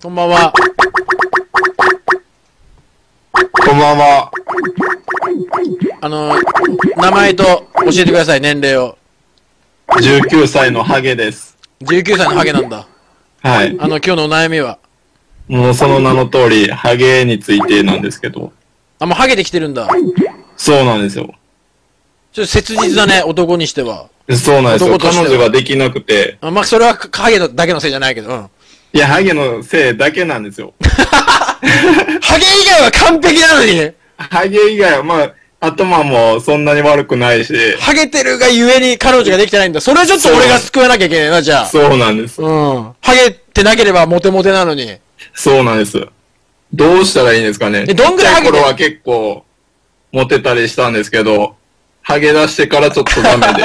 こんばんは。 こんばんは。 名前と教えてください、年齢を。 19歳のハゲです。 19歳のハゲなんだ。 はい。 今日のお悩みは。 もうその名の通り、ハゲについてなんですけど。 もうハゲてきてるんだ。 そうなんですよ。 ちょっと切実だね、男にしては。 そうなんですよ。 男としては彼女ができなくて。 まあ、それはハゲだけのせいじゃないけど、うん。 いや、ハゲのせいだけなんですよ。 ハゲ以外は完璧なのに。 ハゲ以外は、まあ、頭もそんなに悪くないし。 ハゲてるがゆえに彼女ができてないんだ。それはちょっと俺が救わなきゃいけないな、じゃあ。 そうなんです。 うん。ハゲてなければモテモテなのに。 そうなんです。どうしたらいいんですかね。 どんぐらいハゲてる？ ちっちゃい頃は結構、モテたりしたんですけど、ハゲ出してからちょっとダメ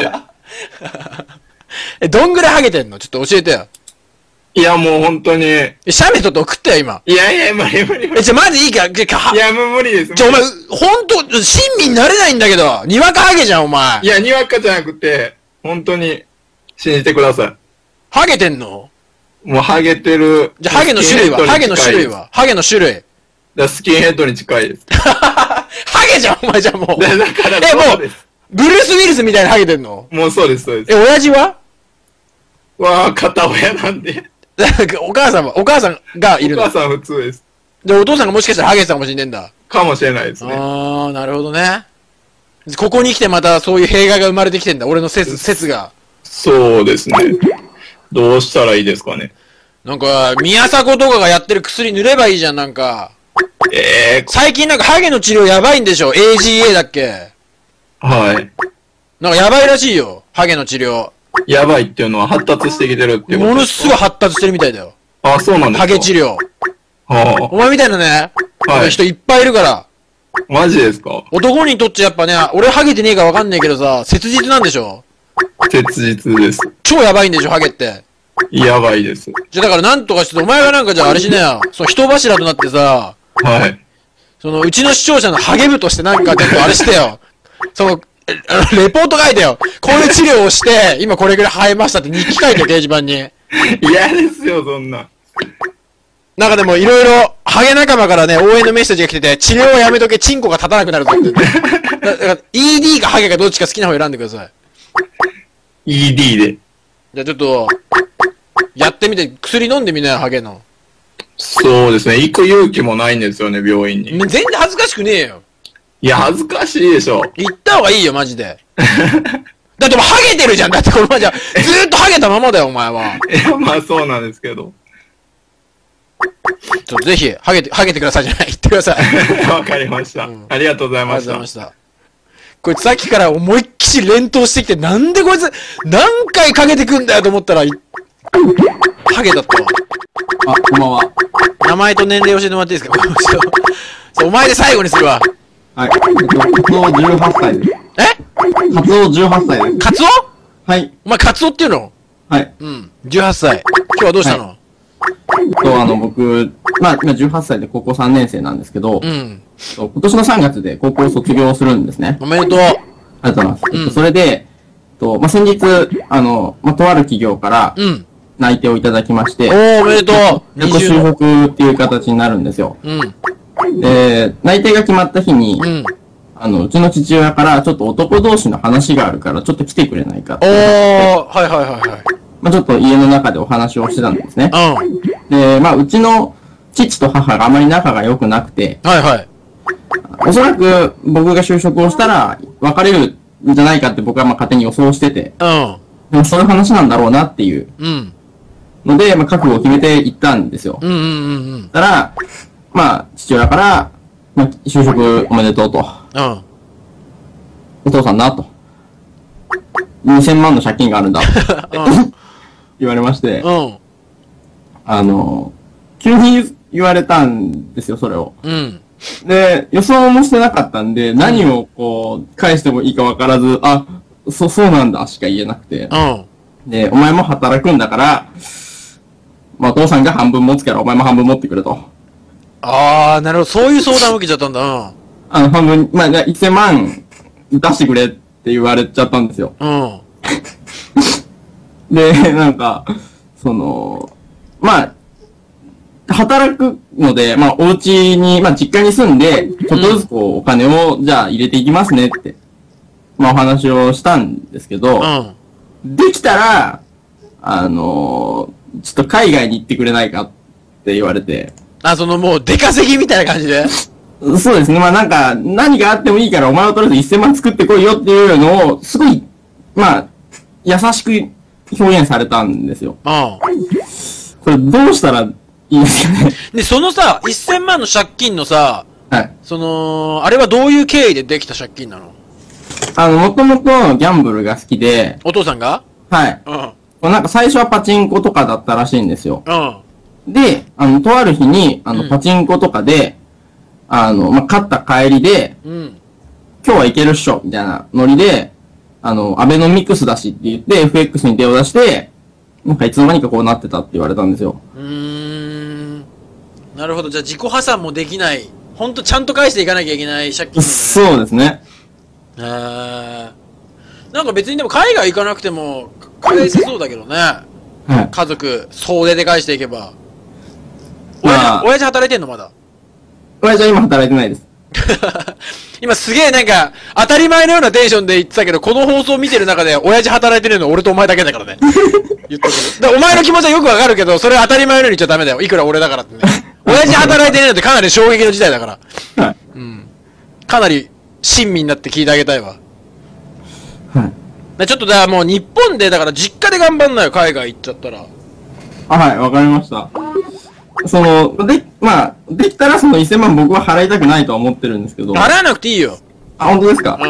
で。 どんぐらいハゲてんの？ちょっと教えてよ。 いや、もう本当に。 写メ撮って送ってよ、今。 いやいや、無理無理無理。 マジいいか、 いや、もう無理です。 お前、ほんと、親身になれないんだけど。にわかハゲじゃん、お前。 いや、にわかじゃなくて、本当に、信じてください。 ハゲてんの？ もうハゲてる。 じゃあ、ハゲの種類は？ハゲの種類は？ハゲの種類。 スキンヘッドに近いです。 ハゲじゃん、お前じゃあもう。 だからそうです。 ブルース・ウィルスみたいにハゲてんの？ もうそうです、そうです。 親父は？ 片親なんで。 お母さんがいるの？ お母さん普通です。 で、お父さんがもしかしたらハゲてたかもしんねえんだ。 かもしれないですね。 なるほどね。ここに来てまたそういう弊害が生まれてきてんだ、俺の説が。 そうですね。どうしたらいいですかね。 なんか、宮迫とかがやってる薬塗ればいいじゃん、なんか。最近なんかハゲの治療やばいんでしょ？ AGA だっけ？ はい。 なんかやばいらしいよ、ハゲの治療。 やばいっていうのは発達してきてるっていうこと？ ものすごい発達してるみたいだよ。 あ、そうなんですか？ ハゲ治療。 はお前みたいなね、 はい、 人いっぱいいるから。 マジですか？ 男にとっちゃやっぱね、俺ハゲてねえかわかんねえけどさ、切実なんでしょ？ 切実です。 超やばいんでしょ、ハゲって。 やばいです。 じゃ、だからなんとかして、お前がなんかじゃああれしなよ。人柱となってさ、 はい。 うちの視聴者のハゲ部としてなんかちょっとあれしてよ。レポート書いてよ。こういう治療をして、今これぐらい生えましたって日記書いてよ、掲示板に。 嫌ですよ、そんな。 なんかでもいろいろ、ハゲ仲間からね、応援のメッセージが来てて、治療をやめとけ、チンコが立たなくなるぞって。だから、ED かハゲかどっちか好きな方選んでください。 ED で。 じゃあちょっと、やってみて、薬飲んでみなよ、ハゲの。 そうですね、行く勇気もないんですよね、病院に。 全然恥ずかしくねえよ。 いや、恥ずかしいでしょ。 行った方がいいよ、マジで。だってもうハゲてるじゃん。だってこの前じゃ、ずーっとハゲたままだよ、お前は。 いや、まあそうなんですけど。 ぜひ、ハゲてくださいじゃない。言ってください。 わかりました、ありがとうございました。 ありがとうございました。こいつさっきから思いっきし連投してきて、なんでこいつ、何回かけてくんだよと思ったら、ハゲだったわ。 こんばんは。 名前と年齢教えてもらっていいですか？お前で最後にするわ。 はい。カツオ18歳です。カツオ18歳です。 カツオ？ はい。 お前カツオっていうの？ はい。 うん。18歳。今日はどうしたの？ 僕、今18歳で高校3年生なんですけど、 うん。 今年の3月で高校を卒業するんですね。 おめでとう。 ありがとうございます。それで、先日、とある企業から、内定をいただきまして、 おめでとう。 就職っていう形になるんですよ。で、内定が決まった日に、うちの父親からちょっと男同士の話があるからちょっと来てくれないかって。ちょっと家の中でお話をしてたんですね。で、うちの父と母があまり仲が良くなくて、おそらく僕が就職をしたら別れるんじゃないかって僕は勝手に予想してて、でもそういう話なんだろうなっていうので、覚悟を決めて行ったんですよ。たら、父親から、就職おめでとうと。お父さんなと。2000万の借金があるんだ。言われまして、急に言われたんですよ、それを。で、予想もしてなかったんで、何を返してもいいか分からず、そうなんだ、しか言えなくて。で、お前も働くんだから、お父さんが半分持つからお前も半分持ってくれと。 なるほど。そういう相談を受けちゃったんだ。 半分、1000万出してくれって言われちゃったんですよ。 で、 なんか、半働くので、まあ、お家に、まあ、実家に住んで、ちょっとずつこう、お金を、じゃあ入れていきますねって、まあ、お話をしたんですけど、できたら、ちょっと海外に行ってくれないかって言われて。 もう、出稼ぎみたいな感じで。 そうですね。まあなんか、何があってもいいからお前はとりあえず1000万作ってこいよっていうのを、すごい、まあ、優しく表現されたんですよ。これどうしたらいいんですかね。 で、そのさ、1000万の借金のさ、 はい。 あれはどういう経緯でできた借金なの？ もともとギャンブルが好きで、 お父さんが？ はい。なんか最初はパチンコとかだったらしいんですよ。で、とある日に、パチンコとかで、まあ、勝った帰りで、今日はいけるっしょ、みたいなノリで、アベノミクスだしって言って、FX に手を出して、なんかいつの間にかこうなってたって言われたんですよ。 なるほど。じゃあ自己破産もできない。ほんとちゃんと返していかなきゃいけない借金、ね。 そうですね。 なんか別にでも海外行かなくても返せそうだけどね。はい、家族、総出で返していけば。親父働いてんのまだ？ 親父は今働いてないです。 今すげえなんか、当たり前のようなテンションで言ってたけど、この放送を見てる中で、親父働いてるの俺とお前だけだからね。言っとくけど。お前の気持ちはよくわかるけど、それ当たり前のように言っちゃダメだよ。いくら俺だからってね。親父働いてねえのってかなり衝撃の事態だから。はい。うん。かなり、親身になって聞いてあげたいわ。はい。ちょっともう日本で、だから実家で頑張んなよ、海外行っちゃったら。 はい、わかりました。まあ、できたらその1000万僕は払いたくないとは思ってるんですけど。 払わなくていいよ。 本当ですか？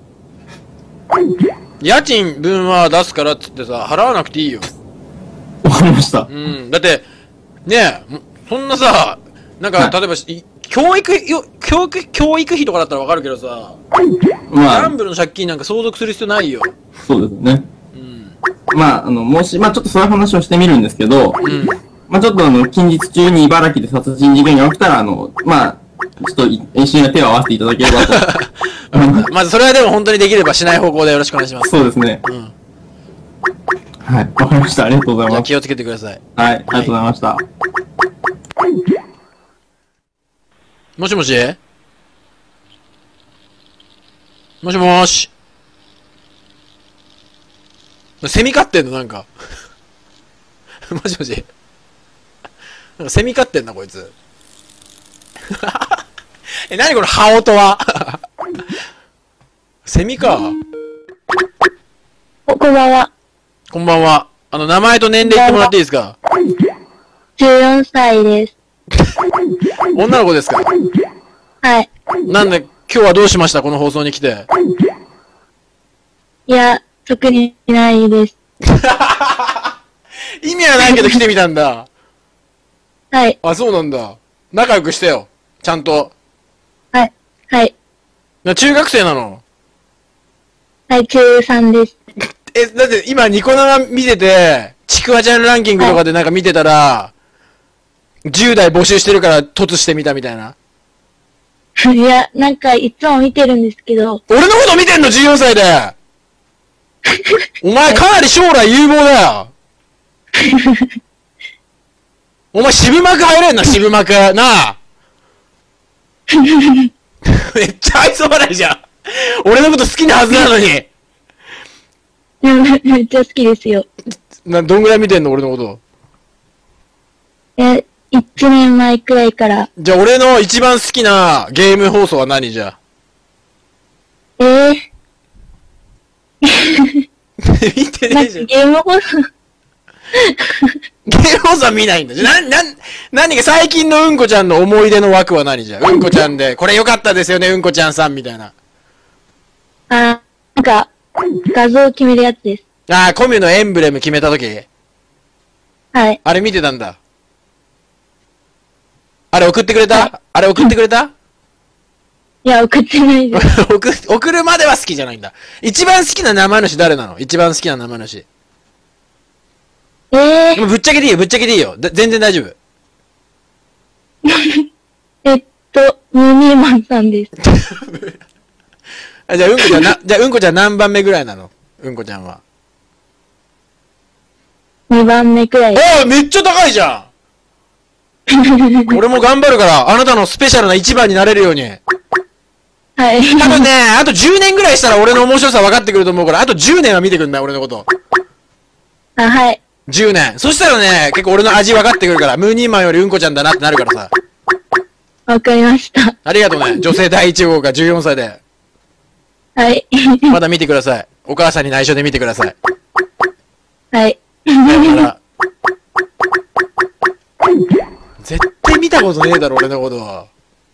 家賃分は出すからっつってさ、払わなくていいよ。 わかりました。 だって、ねえ、そんなさ、なんか、例えば、教育費とかだったらわかるけどさ、ギャンブルの借金なんか相続する必要ないよ。 そうですね。まあ、もし、まあちょっとそういう話をしてみるんですけど、まあちょっと近日中に茨城で殺人事件が起きたら、まあ、ちょっと一緒に手を合わせていただければと。 まずそれはでも本当にできればしない方向でよろしくお願いします。 そうですね。はい、わかりました。ありがとうございます。 気をつけてください。 はい、ありがとうございました。 もしもし？もしもーし。セミ飼ってんのなんか。もしもし。なんかセミ飼ってんな、こいつ。何この羽音は。セミか。 こんばんは。 こんばんは。名前と年齢言ってもらっていいですか ？14歳です。 女の子ですか？ はい。 なんで、今日はどうしましたこの放送に来て。 いや、特にないです。 意味はないけど来てみたんだ。 はい。 あ、そうなんだ。仲良くしてよ。ちゃんと。 はい。はい。 中学生なの？ はい、中3です。 だって今ニコ生見てて、ちくわちゃんランキングとかでなんか見てたら、10代募集してるから突してみたみたいな。 いや、なんかいつも見てるんですけど。 俺のこと見てんの ?14 歳で。お前かなり将来有望だよ。お前渋幕入れんな、渋幕。なあ。めっちゃ愛想笑いじゃん。俺のこと好きなはずなのに。 めっちゃ好きですよ。 どんぐらい見てんの俺のこと。 1年前くらいから。 じゃあ俺の一番好きなゲーム放送は何じゃ見てねえじゃん。 ゲーム放送ゲーム放送は見ないんだ。じゃ何か最近のうんこちゃんの思い出の枠は何じゃうんこちゃんで、これ良かったですよね、うんこちゃんさんみたいな。 なんか、画像を決めるやつです。 コミュのエンブレム決めたときはい。 あれ見てたんだ。あれ送ってくれた？あれ送ってくれた？ いや、送ってないです。 送るまでは好きじゃないんだ。一番好きな生主誰なの？一番好きな生主。ぶっちゃけていいよ、ぶっちゃけていいよ。全然大丈夫。 ムーミーマンさんです。 じゃあ、うんこちゃん何番目ぐらいなの？うんこちゃんは。 2番目くらい。 めっちゃ高いじゃん。 俺も頑張るから、あなたのスペシャルな一番になれるように。 はい。 多分ね、あと10年ぐらいしたら俺の面白さ分かってくると思うから、あと10年は見てくんだよ、俺のこと。 あ、はい。 10年。そしたらね、結構俺の味分かってくるから、ムーニーマンよりうんこちゃんだなってなるからさ。 わかりました。 ありがとうね。女性第1号が14歳で。 はい。 まだ見てください。お母さんに内緒で見てください。 はい。 だから絶対見たことねえだろ、俺のことは。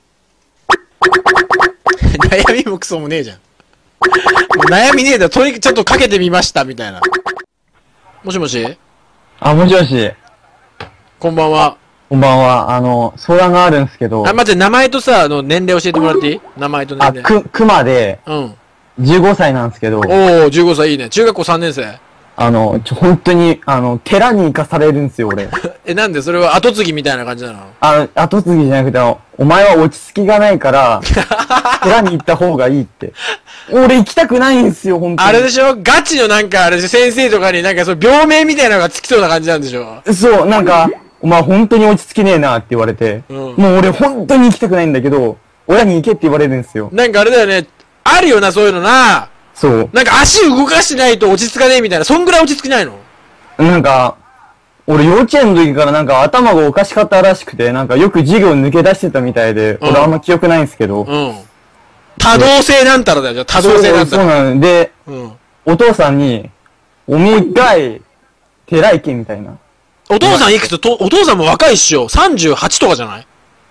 悩みもクソもねえじゃん。もう悩みねえだろ、とにかくちょっとかけてみました、みたいな。もしもしあ、もしもし。 こんばんは。 こんばんは。相談があるんですけど。 あ、待って、名前とさ、年齢教えてもらっていい？名前と年齢。 熊で、 うん。 15歳なんですけど。 おー、15歳いいね。中学校3年生。 本当に、寺に行かされるんですよ、俺。 なんでそれは後継ぎみたいな感じなの？ 後継ぎじゃなくて、お前は落ち着きがないから、寺に行った方がいいって。俺行きたくないんすよ、本当に。 あれでしょ？ガチのなんか、あれで先生とかになんかその病名みたいなのがつきそうな感じなんでしょ？ そう、なんか、お前本当に落ち着きねえなって言われて、もう俺本当に行きたくないんだけど、親に行けって言われるんですよ。 なんかあれだよね、あるよな、そういうのな。 そう。 なんか足動かしてないと落ち着かねえみたいな、そんぐらい落ち着きないの？ なんか、俺幼稚園の時からなんか頭がおかしかったらしくて、なんかよく授業抜け出してたみたいで、俺あんま記憶ないんですけど。 うん。多動性なんたらだよ、じゃあ多動性なんたら。 そうなんで、 うん。 お父さんに、おめえがい、寺行けみたいな。 お父さんいくつお父さんも若いっしょ。38とかじゃない？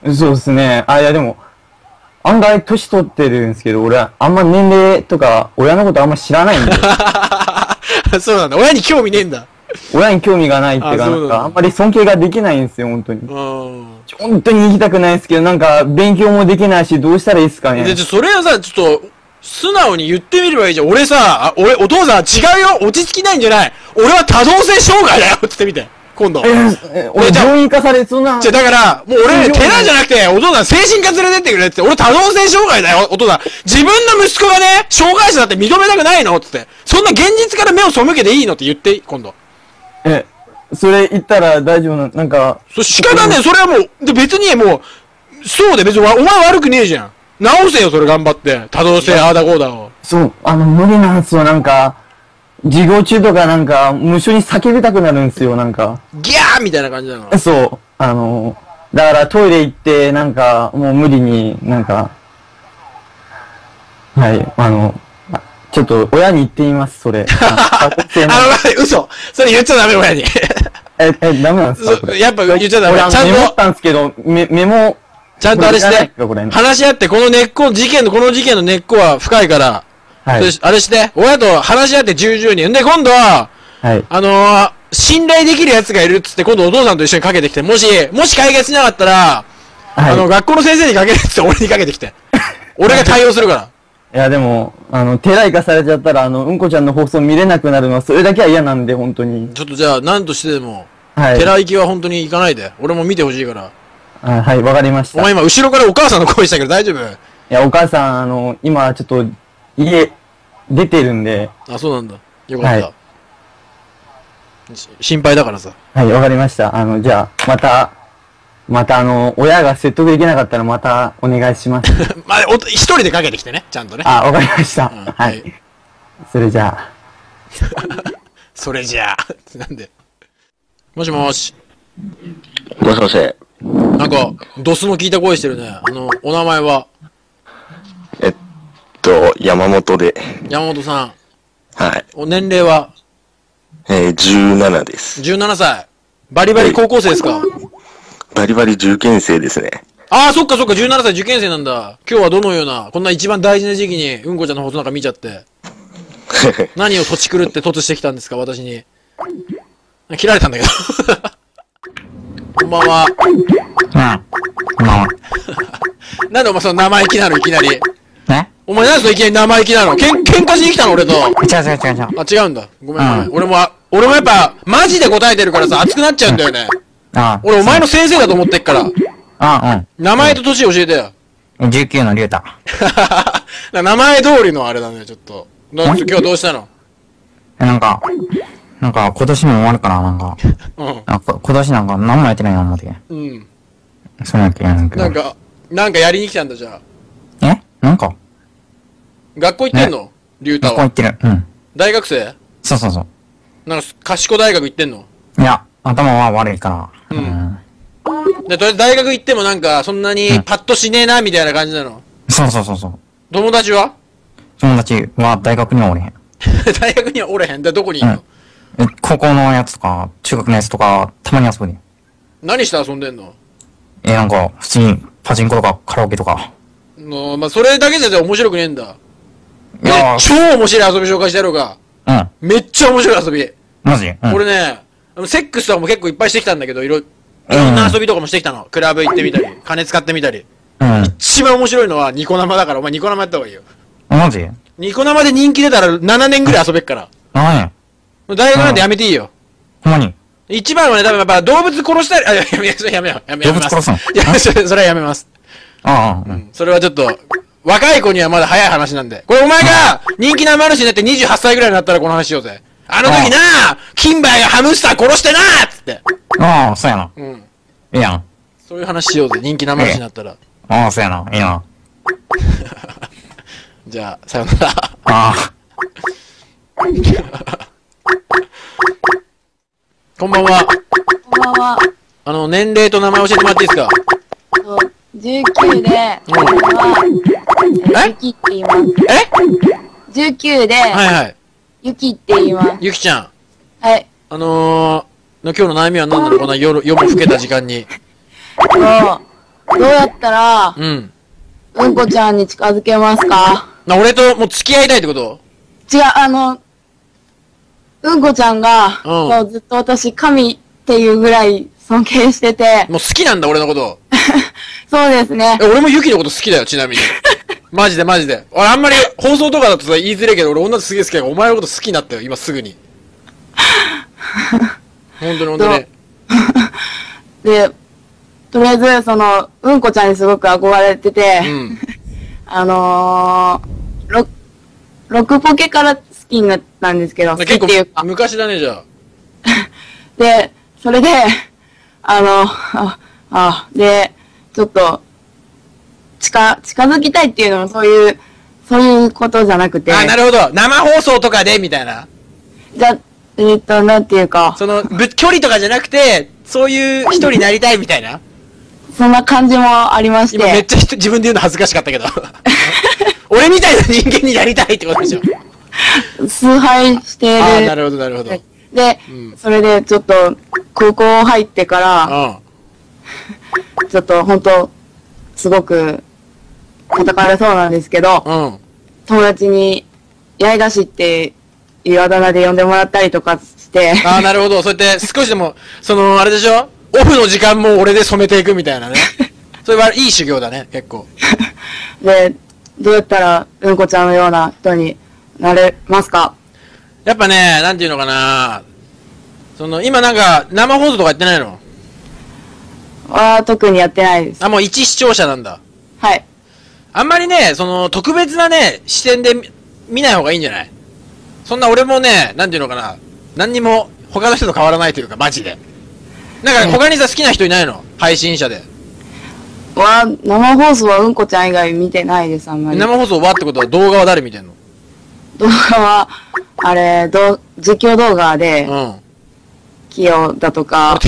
そうですね。いやでも、案外年取ってるんですけど、俺はあんま年齢とか、親のことあんま知らないんで。 そうなんだ。親に興味ねえんだ。 親に興味がないっていうか、なんかあんまり尊敬ができないんですよ、本当に。本当に行きたくないですけど、なんか勉強もできないし、どうしたらいいですかね。 で、それはさ、ちょっと、素直に言ってみればいいじゃん。俺さ、お父さん違うよ、落ち着きないんじゃない。俺は多動性障害だよって言ってみて。今度。 俺病院行かされ、そんな。 だから、もう俺、寺じゃなくて、お父さん精神科連れてってくれって、俺多動性障害だよ、お父さん。自分の息子がね、障害者だって認めたくないのって言って。そんな現実から目を背けていいのって言って、今度。 それ言ったら大丈夫な、なんか。 仕方ねえ、それはもう、で別にもう、そうで別にお前悪くねえじゃん。直せよ、それ頑張って。多動性、ああだこうだを。 そう、無理なんですよ、なんか。授業中とかなんか、無性に叫びたくなるんですよ、なんか。 ギャーみたいな感じなの。 そう。だからトイレ行って、なんか、もう無理になんか、はい、ちょっと親に言ってみます、それ。 待って、嘘。それ言っちゃダメ、親に。 ダメなんですか？ やっぱ言っちゃダメ。 ちゃんと。メモったんですけど、メモ。 ちゃんとあれして。話し合って、この根っこ、この事件の根っこは深いから。はい。あれして。親と話し合って重々に。んで、今度は、はい。信頼できる奴がいるっつって、今度お父さんと一緒にかけてきて。もし解決しなかったら、はい。学校の先生にかけるっつって俺にかけてきて。俺が対応するから。 いや、でも、寺行かされちゃったら、うんこちゃんの放送見れなくなるのは、それだけは嫌なんで、本当に。 ちょっとじゃあ、何としてでも、はい。寺行きは本当に行かないで。俺も見てほしいから。 はい、わかりました。 お前今、後ろからお母さんの声したけど大丈夫？ いや、お母さん、今、ちょっと、家、出てるんで。 あ、そうなんだ。よかった。はい、心配だからさ。 はい、わかりました。じゃあ、また親が説得できなかったらまたお願いします。 まあ、一人でかけてきてね、ちゃんとね。 あ、わかりました。はい。それじゃあ。 それじゃあ。なんで。もしもし。 もしもし。 なんか、ドスの効いた声してるね。お名前は山本で。 山本さん。 はい。 お年齢は 17です。 17歳。バリバリ高校生ですか？ バリバリ受験生ですね。 ああ、そっかそっか、17歳受験生なんだ。今日はどのような、こんな一番大事な時期に、うんこちゃんの放送なんか見ちゃって。何を土地狂って突してきたんですか、私に。切られたんだけど。こんばんは。 こんばんは。 なんでお前その生意気なの、いきなり。 ね？ お前なんでそのいきなり生意気なの？喧嘩しに来たの、俺と。違う。 あ、 違うんだ。ごめん。俺もやっぱ、マジで答えてるからさ、熱くなっちゃうんだよね。俺お前の先生だと思ってっから。名前と年教えてよ。 19の龍太。 名前通りのあれだね、ちょっと。今日どうしたの？ なんか今年も終わるから、なんか。今年なんか何もやってないな、思って。 うん。 そんな気がなんけど。 なんかやりに来たんだ、じゃあ。 なんか。 学校行ってんのリュウタは。 学校行ってる。うん。 大学生そうそうそう。 なんか、賢大学行ってんのいや、頭は悪いから。 で、とりあえず大学行ってもなんか、そんなにパッとしねえな、みたいな感じなの。 そうそうそうそう。 友達は友達は大学にはおれへん。 大学にはおれへん。で、どこにいんの高校のやつとか、中学のやつとか、たまに遊ぶね。 何して遊んでんのなんか、普通にパチンコとかカラオケとか。 まあ、それだけじゃ面白くねえんだ。 いや超面白い遊び紹介してやろうか。めっちゃ面白い遊び。 マジ俺ね、セックスとかも結構いっぱいしてきたんだけど、いろんな遊びとかもしてきたの。クラブ行ってみたり、金使ってみたり。一番面白いのはニコ生だから、お前ニコ生やった方がいいよ。 マジニコ生で人気出たら7年ぐらい遊べっから。大学なんてやめていいよ。 ほんまに一番はね、多分やっぱ動物殺したり、やめよう。 動物殺すのいや、それはやめます。それはちょっと、若い子にはまだ早い話なんで。これお前が人気生主になって28歳ぐらいになったらこの話しようぜ。あの時な金馬がハムスター殺してなーっつって。 そうやな。いいやん。 そういう話しようぜ、人気生主になったら。 そうやな。いいな。 じゃあ、さよなら。こんばんは。 こんばんは。 年齢と名前教えてもらっていいですか ？19で、ゆきって言います。19で、ゆきって言います。 ゆきちゃん。 はい。 今日の悩みは何なのこんな夜も更けた時間に。 どうやったら、うんこちゃんに近づけますか？ 俺ともう付き合いたいってこと？ 違う、うんこちゃんが、ずっと私、神っていうぐらい尊敬してて。 もう好きなんだ、俺のこと。 そうですね。 俺もユキのこと好きだよ、ちなみに。マジで。俺あんまり放送とかだとさ、言いづれえけど、俺女すげえ好きだから、お前のこと好きになったよ、今すぐに。本当に。 で、とりあえず、うんこちゃんにすごく憧れてて、ロクポケから好きになったんですけど、好きっていうか。 昔だね、じゃあ。 で、それで、で、ちょっと、近づきたいっていうのもそういうことじゃなくて。 なるほど。生放送とかで、みたいな。 なんていうか。 距離とかじゃなくて、そういう人になりたいみたいな。 そんな感じもありまして。 今めっちゃ自分で言うの恥ずかしかったけど。俺みたいな人間になりたいってことでしょ。 崇拝してる。 なるほど。 で、それでちょっと、高校入ってから、ちょっと本当すごく叩かれそうなんですけど、友達に、八重樫っていうあだ名で呼んでもらったりとかして。 なるほど。そうやって少しでも、あれでしょオフの時間も俺で染めていくみたいなね。それはいい修行だね、結構。 で、どうやったら、うんこちゃんのような人になれますか？ やっぱね、なんていうのかな今なんか、生放送とかやってないの？ 特にやってないです。 もう一視聴者なんだ。 はい。 あんまりね、特別なね、視点で見ない方がいいんじゃない？そんな俺もね、なんていうのかな、何にも他の人と変わらないというか、マジで。なんか他にさ、好きな人いないの？配信者で。 生放送はうんこちゃん以外見てないです、あんまり。 生放送はってことは動画は誰見てんの？ 動画は、実況動画で、キヨだとか、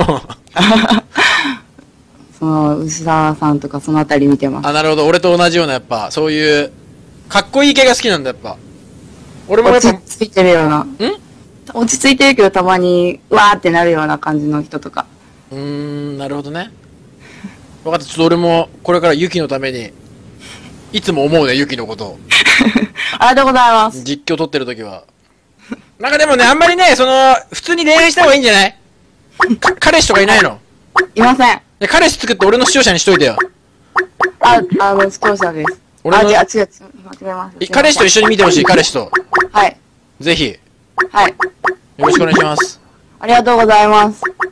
牛沢さんとかそのあたり見てます。 なるほど。俺と同じような、やっぱ、そういう、かっこいい系が好きなんだ、やっぱ。俺もやっぱ。 落ち着いてるような。落ち着いてるけどたまに、わーってなるような感じの人とか。 なるほどね。分かった。ちょっと俺も、これからユキのために、いつも思うね、ユキのことを。 ありがとうございます。 実況撮ってる時は。なんかでもね、あんまりね、普通に恋愛した方がいいんじゃない？彼氏とかいないの？ いません。 彼氏作って俺の視聴者にしといてよ。 視聴者です。違う、間違えます。 彼氏と一緒に見てほしい、彼氏と。 はい。 ぜひ。 はい。 よろしくお願いします。 ありがとうございます。